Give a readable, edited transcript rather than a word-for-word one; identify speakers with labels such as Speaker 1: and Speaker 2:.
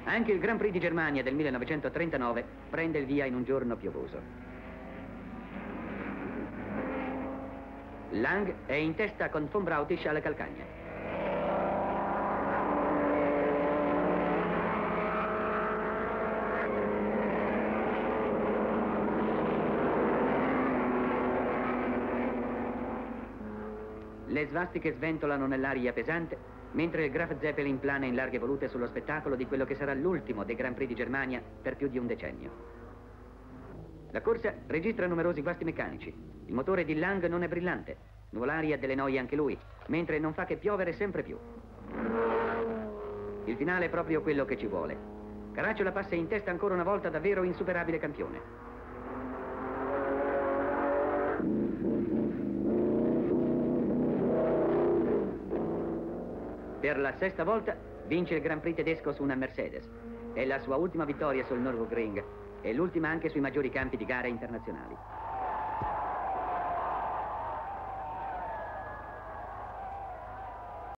Speaker 1: Anche il Grand Prix di Germania del 1939 prende il via in un giorno piovoso. Lang è in testa con von Brautisch alla calcagna. Le svastiche sventolano nell'aria pesante, mentre il Graf Zeppelin plana in larghe volute sullo spettacolo di quello che sarà l'ultimo dei Grand Prix di Germania per più di un decennio. La corsa registra numerosi guasti meccanici. Il motore di Lang non è brillante, nuvolaria delle noie anche lui, mentre non fa che piovere sempre più. Il finale è proprio quello che ci vuole. Caracciola passa in testa ancora una volta davvero insuperabile campione. Per la sesta volta vince il Grand Prix tedesco su una Mercedes. È la sua ultima vittoria sul Nürburgring e l'ultima anche sui maggiori campi di gara internazionali.